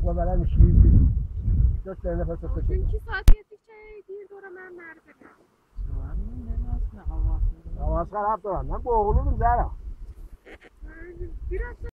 Orada böyle işleyip bir 4 tane nefes nefes. Çünkü saat yettikçe değil doğru ben nerede? Havası harap da var. Ben boğulurdum Zara. Biraz da